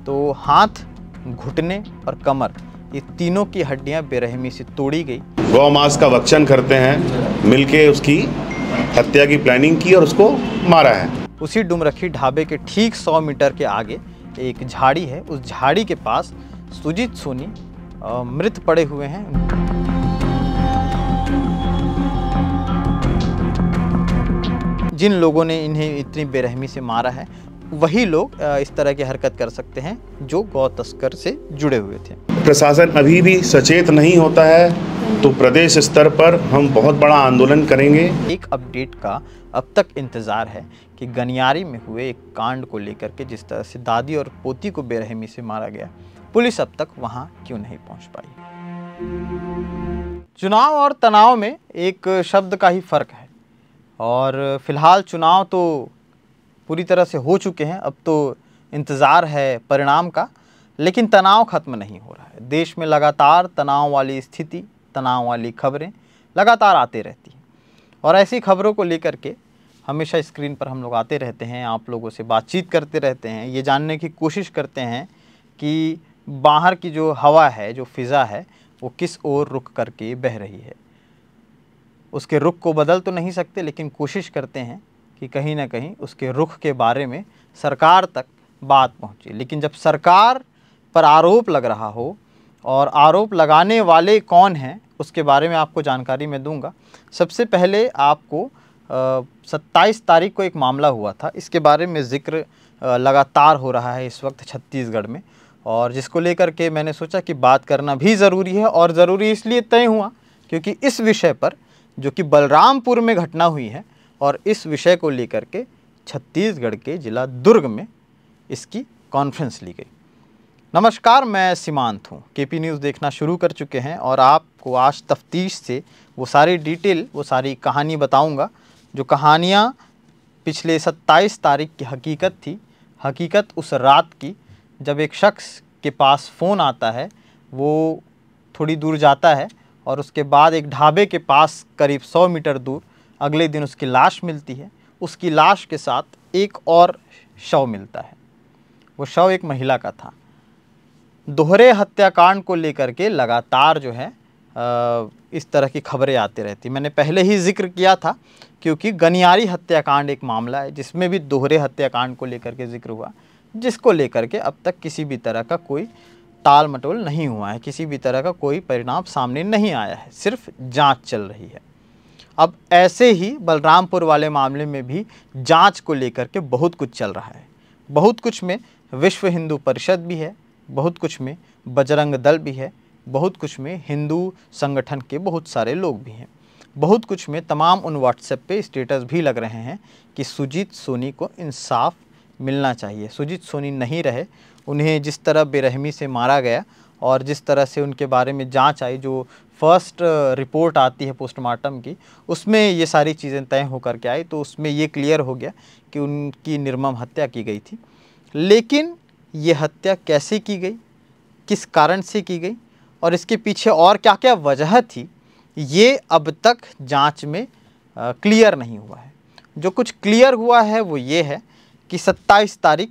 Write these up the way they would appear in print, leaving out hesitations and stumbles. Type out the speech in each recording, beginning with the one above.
तो हाथ, घुटने और कमर, ये तीनों की हड्डियां बेरहमी से तोड़ी गई। गौ मांस का भक्षण करते हैं, मिलके उसकी हत्या की प्लानिंग की और उसको मारा है। उसी डुमरखी ढाबे के ठीक 100 मीटर के आगे एक झाड़ी है। उस झाड़ी के पास सुजीत सोनी मृत पड़े हुए हैं। जिन लोगों ने इन्हें इतनी बेरहमी से मारा है, वही लोग इस तरह की हरकत कर सकते हैं जो गौ तस्कर से जुड़े हुए थे। प्रशासन अभी भी सचेत नहीं होता है तो प्रदेश स्तर पर हम बहुत बड़ा आंदोलन करेंगे। एक अपडेट का अब तक इंतज़ार है कि गनियारी में हुए एक कांड को लेकर के जिस तरह से दादी और पोती को बेरहमी से मारा गया, पुलिस अब तक वहां क्यों नहीं पहुंच पाई। चुनाव और तनाव में एक शब्द का ही फर्क है और फिलहाल चुनाव तो पूरी तरह से हो चुके हैं। अब तो इंतज़ार है परिणाम का, लेकिन तनाव ख़त्म नहीं हो रहा है। देश में लगातार तनाव वाली स्थिति, तनाव वाली खबरें लगातार आते रहती हैं और ऐसी खबरों को लेकर के हमेशा स्क्रीन पर हम लोग आते रहते हैं, आप लोगों से बातचीत करते रहते हैं, ये जानने की कोशिश करते हैं कि बाहर की जो हवा है, जो फ़िज़ा है, वो किस ओर रुख करके बह रही है। उसके रुख को बदल तो नहीं सकते, लेकिन कोशिश करते हैं कि कहीं ना कहीं उसके रुख के बारे में सरकार तक बात पहुंचे। लेकिन जब सरकार पर आरोप लग रहा हो और आरोप लगाने वाले कौन हैं, उसके बारे में आपको जानकारी मैं दूंगा। सबसे पहले आपको 27 तारीख को एक मामला हुआ था, इसके बारे में ज़िक्र लगातार हो रहा है इस वक्त छत्तीसगढ़ में, और जिसको लेकर के मैंने सोचा कि बात करना भी ज़रूरी है। और ज़रूरी इसलिए तय हुआ क्योंकि इस विषय पर, जो कि बलरामपुर में घटना हुई है, और इस विषय को लेकर के छत्तीसगढ़ के ज़िला दुर्ग में इसकी कॉन्फ्रेंस ली गई। नमस्कार, मैं सीमांत हूँ। केपी न्यूज़ देखना शुरू कर चुके हैं और आपको आज तफ्तीश से वो सारी डिटेल, वो सारी कहानी बताऊँगा, जो कहानियाँ पिछले 27 तारीख की हकीकत थी। हकीकत उस रात की जब एक शख्स के पास फ़ोन आता है, वो थोड़ी दूर जाता है और उसके बाद एक ढाबे के पास करीब 100 मीटर दूर अगले दिन उसकी लाश मिलती है। उसकी लाश के साथ एक और शव मिलता है। वो शव एक महिला का था। दोहरे हत्याकांड को लेकर के लगातार जो है इस तरह की खबरें आती रहती। मैंने पहले ही जिक्र किया था क्योंकि गनियारी हत्याकांड एक मामला है जिसमें भी दोहरे हत्याकांड को लेकर के जिक्र हुआ, जिसको लेकर के अब तक किसी भी तरह का कोई ताल मटोल नहीं हुआ है, किसी भी तरह का कोई परिणाम सामने नहीं आया है, सिर्फ जांच चल रही है। अब ऐसे ही बलरामपुर वाले मामले में भी जांच को लेकर के बहुत कुछ चल रहा है। बहुत कुछ में विश्व हिंदू परिषद भी है, बहुत कुछ में बजरंग दल भी है, बहुत कुछ में हिंदू संगठन के बहुत सारे लोग भी हैं, बहुत कुछ में तमाम उन व्हाट्सएप पे स्टेटस भी लग रहे हैं कि सुजीत सोनी को इंसाफ मिलना चाहिए। सुजीत सोनी नहीं रहे, उन्हें जिस तरह बेरहमी से मारा गया और जिस तरह से उनके बारे में जांच आई, जो फर्स्ट रिपोर्ट आती है पोस्टमार्टम की, उसमें ये सारी चीज़ें तय होकर के आई, तो उसमें ये क्लियर हो गया कि उनकी निर्मम हत्या की गई थी। लेकिन ये हत्या कैसे की गई, किस कारण से की गई और इसके पीछे और क्या क्या वजह थी, ये अब तक जांच में क्लियर नहीं हुआ है। जो कुछ क्लियर हुआ है वो ये है कि 27 तारीख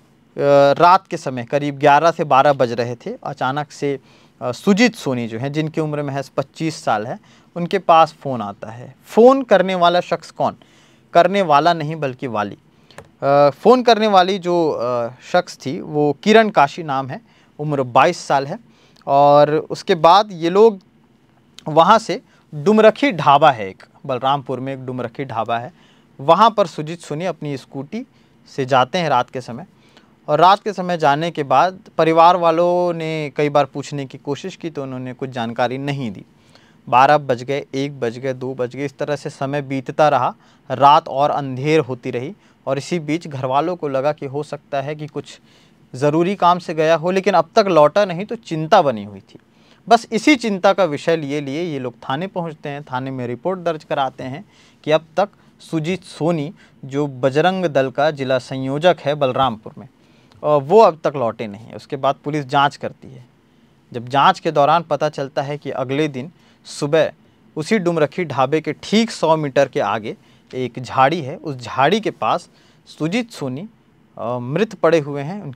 रात के समय करीब 11 से 12 बज रहे थे, अचानक से सुजीत सोनी जो हैं, जिनकी उम्र महज 25 साल है, उनके पास फ़ोन आता है। फ़ोन करने वाला शख्स कौन, करने वाला नहीं बल्कि वाली, फ़ोन करने वाली जो शख्स थी वो किरण काशी नाम है, उम्र 22 साल है। और उसके बाद ये लोग वहाँ से डुमरखी ढाबा है, एक बलरामपुर में एक डुमरखी ढाबा है, वहाँ पर सुजीत सोनी अपनी स्कूटी से जाते हैं रात के समय। और रात के समय जाने के बाद परिवार वालों ने कई बार पूछने की कोशिश की तो उन्होंने कुछ जानकारी नहीं दी। 12 बज गए, 1 बज गए, 2 बज गए, इस तरह से समय बीतता रहा, रात और अंधेर होती रही। और इसी बीच घर वालों को लगा कि हो सकता है कि कुछ ज़रूरी काम से गया हो, लेकिन अब तक लौटा नहीं, तो चिंता बनी हुई थी। बस इसी चिंता का विषय लिए ये लोग थाने पहुंचते हैं, थाने में रिपोर्ट दर्ज कराते हैं कि अब तक सुजीत सोनी, जो बजरंग दल का जिला संयोजक है बलरामपुर में, वो अब तक लौटे नहीं है। उसके बाद पुलिस जांच करती है। जब जांच के दौरान पता चलता है कि अगले दिन सुबह उसी डुमरखी ढाबे के ठीक 100 मीटर के आगे एक झाड़ी है, उस झाड़ी के पास सुजीत सोनी मृत पड़े हुए हैं, उनकी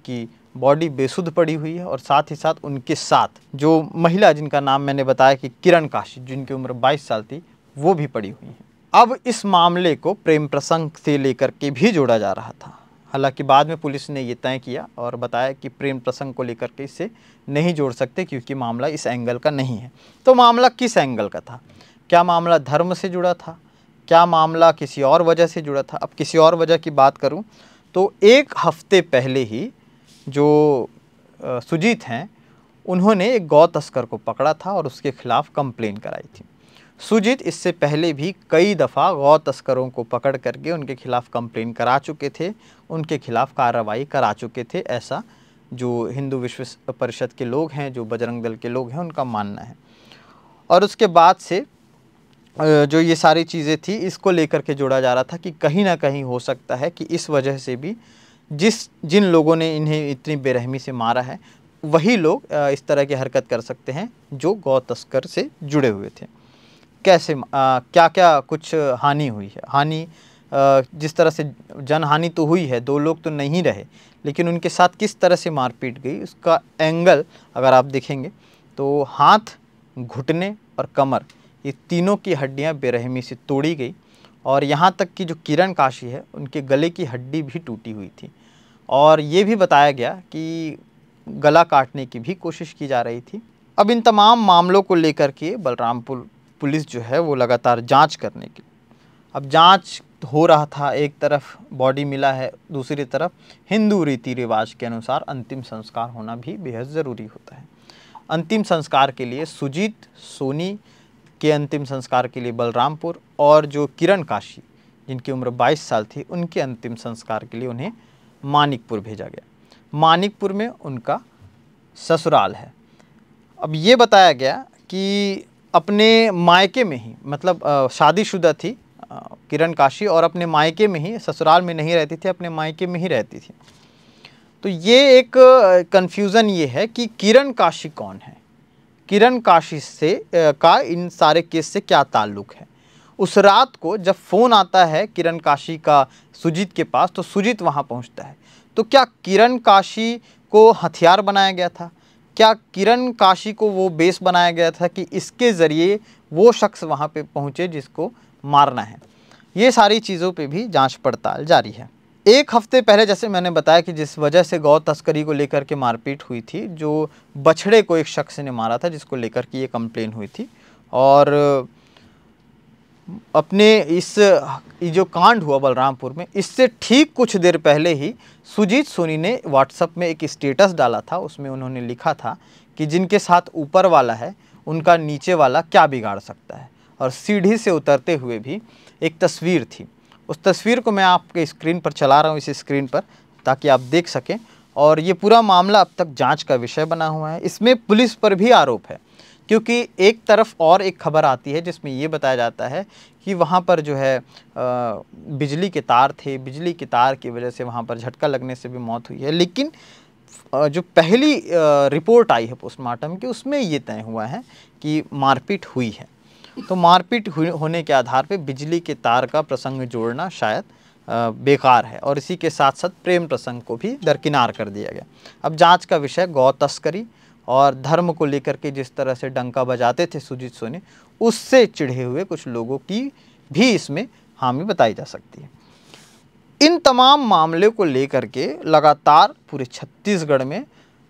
बॉडी बेसुध पड़ी हुई है और साथ ही साथ उनके साथ जो महिला जिनका नाम मैंने बताया कि किरण काशी, जिनकी उम्र 22 साल थी, वो भी पड़ी हुई है। अब इस मामले को प्रेम प्रसंग से लेकर के भी जोड़ा जा रहा था। हालांकि बाद में पुलिस ने ये तय किया और बताया कि प्रेम प्रसंग को लेकर के इसे नहीं जोड़ सकते क्योंकि मामला इस एंगल का नहीं है। तो मामला किस एंगल का था? क्या मामला धर्म से जुड़ा था? क्या मामला किसी और वजह से जुड़ा था? अब किसी और वजह की बात करूं तो एक हफ्ते पहले ही जो सुजीत हैं, उन्होंने एक गौ तस्कर को पकड़ा था और उसके खिलाफ कंप्लेन कराई थी। सुजीत इससे पहले भी कई दफ़ा गौ तस्करों को पकड़ करके उनके खिलाफ कंप्लेन करा चुके थे, उनके खिलाफ कार्रवाई करा चुके थे, ऐसा जो हिंदू विश्व परिषद के लोग हैं, जो बजरंग दल के लोग हैं, उनका मानना है। और उसके बाद से जो ये सारी चीज़ें थी, इसको लेकर के जोड़ा जा रहा था कि कहीं ना कहीं हो सकता है कि इस वजह से भी जिन लोगों ने इन्हें इतनी बेरहमी से मारा है, वही लोग इस तरह की हरकत कर सकते हैं जो गौ तस्कर से जुड़े हुए थे। कैसे क्या क्या कुछ हानि हुई है? हानि जिस तरह से जनहानि तो हुई है, 2 लोग तो नहीं रहे, लेकिन उनके साथ किस तरह से मारपीट गई, उसका एंगल अगर आप देखेंगे तो हाथ, घुटने और कमर, ये तीनों की हड्डियां बेरहमी से तोड़ी गई और यहाँ तक कि जो किरण काशी है, उनके गले की हड्डी भी टूटी हुई थी। और ये भी बताया गया कि गला काटने की भी कोशिश की जा रही थी। अब इन तमाम मामलों को लेकर के बलरामपुर पुलिस जो है वो लगातार जांच करने की, अब जांच हो रहा था। एक तरफ बॉडी मिला है, दूसरी तरफ हिंदू रीति रिवाज के अनुसार अंतिम संस्कार होना भी बेहद ज़रूरी होता है। अंतिम संस्कार के लिए सुजीत सोनी के अंतिम संस्कार के लिए बलरामपुर, और जो किरण काशी जिनकी उम्र 22 साल थी, उनके अंतिम संस्कार के लिए उन्हें मानिकपुर भेजा गया। मानिकपुर में उनका ससुराल है। अब ये बताया गया कि अपने मायके में ही, मतलब शादीशुदा थी किरण काशी और अपने मायके में ही, ससुराल में नहीं रहती थी, अपने मायके में ही रहती थी। तो ये एक कन्फ्यूज़न ये है कि किरण काशी कौन है, किरण काशी से का इन सारे केस से क्या ताल्लुक़ है। उस रात को जब फ़ोन आता है किरण काशी का सुजीत के पास, तो सुजीत वहाँ पहुँचता है। तो क्या किरण काशी को हथियार बनाया गया था? क्या किरण काशी को वो बेस बनाया गया था कि इसके ज़रिए वो शख्स वहाँ पे पहुँचे जिसको मारना है? ये सारी चीज़ों पे भी जांच पड़ताल जारी है। एक हफ्ते पहले जैसे मैंने बताया कि जिस वजह से गौ तस्करी को लेकर के मारपीट हुई थी, जो बछड़े को एक शख्स ने मारा था जिसको लेकर के ये कंप्लेन हुई थी, और अपने ये जो कांड हुआ बलरामपुर में, इससे ठीक कुछ देर पहले ही सुजीत सोनी ने व्हाट्सएप में एक स्टेटस डाला था। उसमें उन्होंने लिखा था कि जिनके साथ ऊपर वाला है उनका नीचे वाला क्या बिगाड़ सकता है, और सीढ़ी से उतरते हुए भी एक तस्वीर थी। उस तस्वीर को मैं आपके स्क्रीन पर चला रहा हूँ, इस स्क्रीन पर, ताकि आप देख सकें। और ये पूरा मामला अब तक जांच का विषय बना हुआ है। इसमें पुलिस पर भी आरोप है, क्योंकि एक तरफ और एक खबर आती है जिसमें ये बताया जाता है कि वहाँ पर जो है बिजली के तार थे, बिजली के तार की वजह से वहाँ पर झटका लगने से भी मौत हुई है। लेकिन जो पहली रिपोर्ट आई है पोस्टमार्टम की, उसमें ये तय हुआ है कि मारपीट हुई है। तो मारपीट होने के आधार पे बिजली के तार का प्रसंग जोड़ना शायद बेकार है, और इसी के साथ साथ प्रेम प्रसंग को भी दरकिनार कर दिया गया। अब जांच का विषय गौ तस्करी और धर्म को लेकर के जिस तरह से डंका बजाते थे सुजीत सोनी, उससे चिढ़े हुए कुछ लोगों की भी इसमें हामी बताई जा सकती है। इन तमाम मामले को लेकर के लगातार पूरे छत्तीसगढ़ में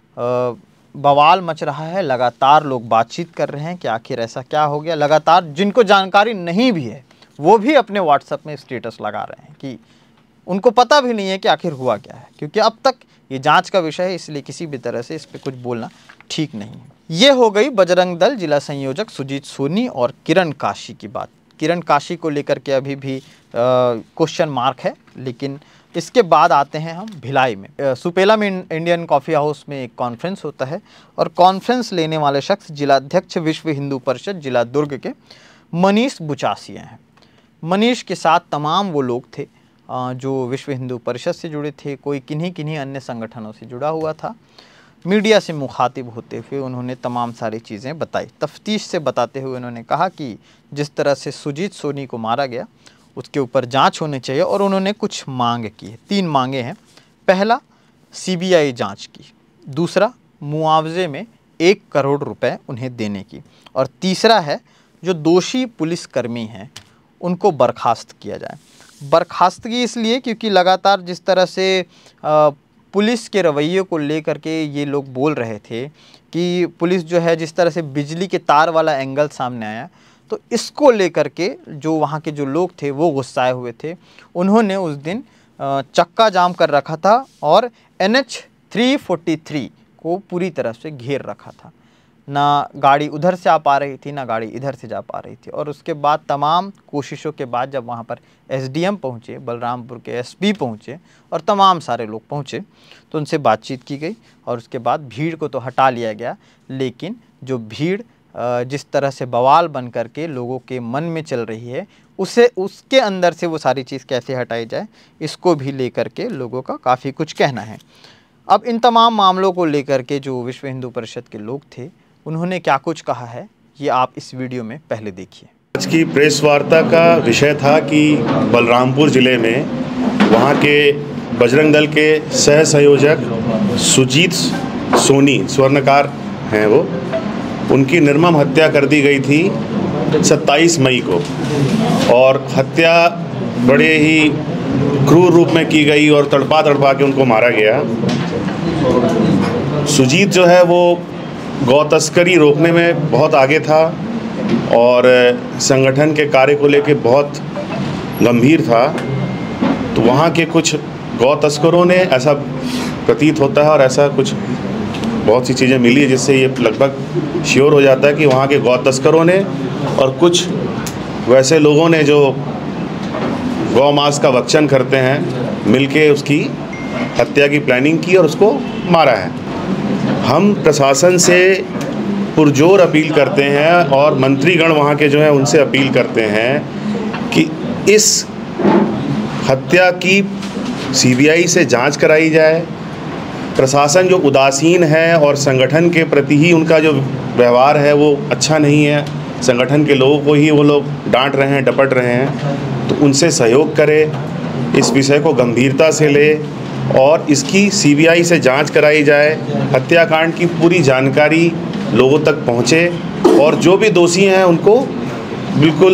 बवाल मच रहा है। लगातार लोग बातचीत कर रहे हैं कि आखिर ऐसा क्या हो गया। लगातार जिनको जानकारी नहीं भी है वो भी अपने व्हाट्सएप में स्टेटस लगा रहे हैं कि उनको पता भी नहीं है कि आखिर हुआ क्या है, क्योंकि अब तक ये जांच का विषय है, इसलिए किसी भी तरह से इस पर कुछ बोलना ठीक नहीं है। ये हो गई बजरंग दल जिला संयोजक सुजीत सोनी और किरण काशी की बात। किरण काशी को लेकर के अभी भी क्वेश्चन मार्क है। लेकिन इसके बाद आते हैं हम भिलाई में। सुपेला में इंडियन कॉफ़ी हाउस में एक कॉन्फ्रेंस होता है, और कॉन्फ्रेंस लेने वाले शख्स जिलाध्यक्ष विश्व हिंदू परिषद जिला दुर्ग के मनीष बुचासिया हैं। मनीष के साथ तमाम वो लोग थे जो विश्व हिंदू परिषद से जुड़े थे, कोई किन्हीं किन्हीं अन्य संगठनों से जुड़ा हुआ था। मीडिया से मुखातिब होते हुए उन्होंने तमाम सारी चीज़ें बताई। तफ्तीश से बताते हुए उन्होंने कहा कि जिस तरह से सुजीत सोनी को मारा गया उसके ऊपर जांच होनी चाहिए, और उन्होंने कुछ मांग की है। 3 मांगे हैं। पहला सीबीआई जांच की, दूसरा मुआवजे में 1 करोड़ रुपए उन्हें देने की, और तीसरा है जो दोषी पुलिसकर्मी हैं उनको बर्खास्त किया जाए। बर्खास्तगी इसलिए क्योंकि लगातार जिस तरह से पुलिस के रवैये को लेकर के ये लोग बोल रहे थे कि पुलिस जो है जिस तरह से बिजली के तार वाला एंगल सामने आया, तो इसको लेकर के जो वहाँ के जो लोग थे वो गुस्साए हुए थे। उन्होंने उस दिन चक्का जाम कर रखा था और NH 343 को पूरी तरह से घेर रखा था। ना गाड़ी उधर से आ पा रही थी, ना गाड़ी इधर से जा पा रही थी। और उसके बाद तमाम कोशिशों के बाद जब वहाँ पर SDM पहुँचे, बलरामपुर के SP पहुँचे और तमाम सारे लोग पहुँचे, तो उनसे बातचीत की गई और उसके बाद भीड़ को तो हटा लिया गया। लेकिन जो भीड़ जिस तरह से बवाल बन कर के लोगों के मन में चल रही है, उसके अंदर से वो सारी चीज़ कैसे हटाई जाए, इसको भी लेकर के लोगों का काफ़ी कुछ कहना है। अब इन तमाम मामलों को लेकर के जो विश्व हिंदू परिषद के लोग थे, उन्होंने क्या कुछ कहा है, ये आप इस वीडियो में पहले देखिए। आज की प्रेस वार्ता का विषय था कि बलरामपुर ज़िले में वहाँ के बजरंग दल के सह संयोजक सुजीत सोनी, स्वर्णकार हैं वो, उनकी निर्मम हत्या कर दी गई थी 27 मई को, और हत्या बड़े ही क्रूर रूप में की गई और तड़पा के उनको मारा गया। सुजीत जो है वो गौ तस्करी रोकने में बहुत आगे था और संगठन के कार्य को लेकर बहुत गंभीर था। तो वहाँ के कुछ गौ तस्करों ने, ऐसा प्रतीत होता है और ऐसा कुछ बहुत सी चीज़ें मिली है जिससे ये लगभग श्योर हो जाता है कि वहाँ के गौ तस्करों ने और कुछ वैसे लोगों ने जो गौ मांस का भक्षण करते हैं, मिलके उसकी हत्या की प्लानिंग की और उसको मारा है। हम प्रशासन से पुरजोर अपील करते हैं और मंत्रीगण वहाँ के जो हैं उनसे अपील करते हैं कि इस हत्या की CBI से जांच कराई जाए। प्रशासन जो उदासीन है और संगठन के प्रति ही उनका जो व्यवहार है वो अच्छा नहीं है, संगठन के लोगों को ही वो लोग डांट रहे हैं, डपट रहे हैं, तो उनसे सहयोग करे, इस विषय को गंभीरता से ले और इसकी CBI से जांच कराई जाए। हत्याकांड की पूरी जानकारी लोगों तक पहुँचे और जो भी दोषी हैं उनको बिल्कुल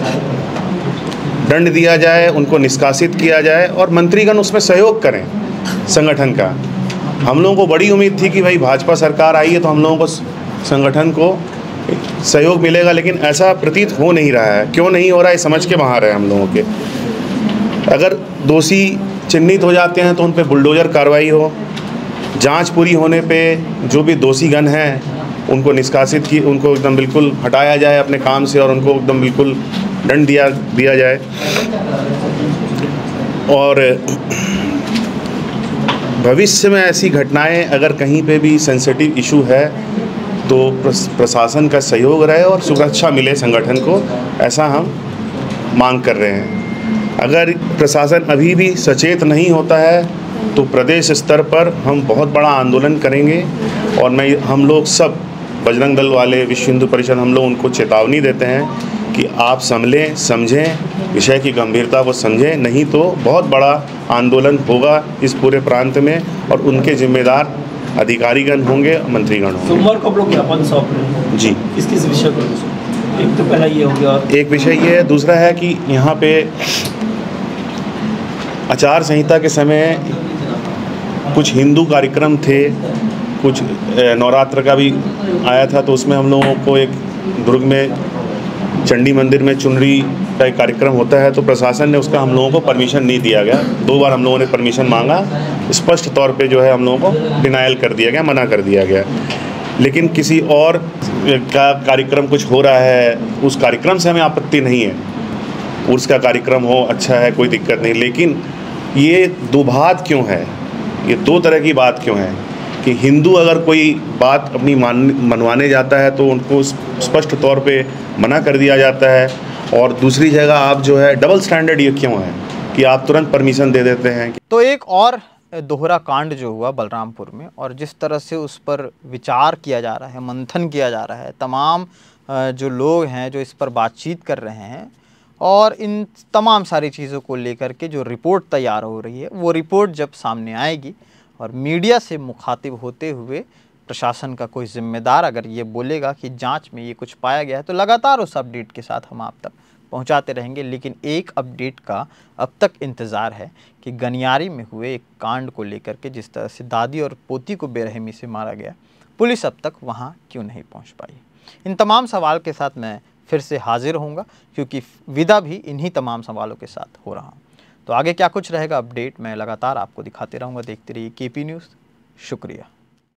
दंड दिया जाए, उनको निष्कासित किया जाए और मंत्रीगण उसमें सहयोग करें संगठन का। हम लोगों को बड़ी उम्मीद थी कि भाई भाजपा सरकार आई है तो हम लोगों को संगठन को सहयोग मिलेगा, लेकिन ऐसा प्रतीत हो नहीं रहा है। क्यों नहीं हो रहा है समझ के बाहर है हम लोगों के। अगर दोषी चिन्हित हो जाते हैं तो उन पर बुलडोजर कार्रवाई हो, जांच पूरी होने पे जो भी दोषीगण हैं उनको निष्कासित की, उनको एकदम बिल्कुल हटाया जाए अपने काम से और उनको एकदम बिल्कुल दंड दिया जाए। और भविष्य में ऐसी घटनाएं अगर कहीं पे भी सेंसिटिव इशू है तो प्रशासन का सहयोग रहे और सुरक्षा मिले संगठन को, ऐसा हम मांग कर रहे हैं। अगर प्रशासन अभी भी सचेत नहीं होता है तो प्रदेश स्तर पर हम बहुत बड़ा आंदोलन करेंगे और हम लोग सब बजरंग दल वाले, विश्व हिंदू परिषद, हम लोग उनको चेतावनी देते हैं कि आप संभलें, समझें, विषय की गंभीरता को समझें, नहीं तो बहुत बड़ा आंदोलन होगा इस पूरे प्रांत में और उनके जिम्मेदार अधिकारीगण होंगे, मंत्रीगण होंगे। सोमवार को आप लोग ज्ञापन सौंप रहे हैं जी, किस विषय पर? एक तो पहला ये हो गया, एक विषय ये है, दूसरा है कि यहाँ पे आचार संहिता के समय कुछ हिंदू कार्यक्रम थे, कुछ नवरात्र का भी आया था, तो उसमें हम लोगों को एक दुर्ग में चंडी मंदिर में चुनरी का एक कार्यक्रम होता है, तो प्रशासन ने उसका हम लोगों को परमिशन नहीं दिया गया। 2 बार हम लोगों ने परमिशन मांगा, स्पष्ट तौर पे जो है हम लोगों को डिनायल कर दिया गया, मना कर दिया गया। लेकिन किसी और का कार्यक्रम कुछ हो रहा है, उस कार्यक्रम से हमें आपत्ति नहीं है, उसका कार्यक्रम हो, अच्छा है, कोई दिक्कत नहीं। लेकिन ये दुभात क्यों है, ये 2 तरह की बात क्यों है कि हिंदू अगर कोई बात अपनी मनवाने जाता है तो उनको स्पष्ट तौर पे मना कर दिया जाता है, और दूसरी जगह आप जो है डबल स्टैंडर्ड ये क्यों है कि आप तुरंत परमिशन दे देते हैं। तो एक और दोहरा कांड जो हुआ बलरामपुर में, और जिस तरह से उस पर विचार किया जा रहा है, मंथन किया जा रहा है, तमाम जो लोग हैं जो इस पर बातचीत कर रहे हैं और इन तमाम सारी चीज़ों को लेकर के जो रिपोर्ट तैयार हो रही है, वो रिपोर्ट जब सामने आएगी और मीडिया से मुखातिब होते हुए प्रशासन का कोई जिम्मेदार अगर ये बोलेगा कि जांच में ये कुछ पाया गया है तो लगातार उस अपडेट के साथ हम आप तक पहुंचाते रहेंगे। लेकिन एक अपडेट का अब तक इंतज़ार है कि गनियारी में हुए एक कांड को लेकर के जिस तरह से दादी और पोती को बेरहमी से मारा गया, पुलिस अब तक वहां क्यों नहीं पहुंच पाई। इन तमाम सवाल के साथ मैं फिर से हाजिर होऊंगा, क्योंकि विदा भी इन्हीं तमाम सवालों के साथ हो रहा हूँ। तो आगे क्या कुछ रहेगा अपडेट मैं लगातार आपको दिखाते रहूँगा। देखते रहिए KP न्यूज़। शुक्रिया।